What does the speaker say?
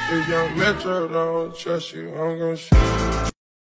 If young Metro don't trust you, I'm gon' shoot.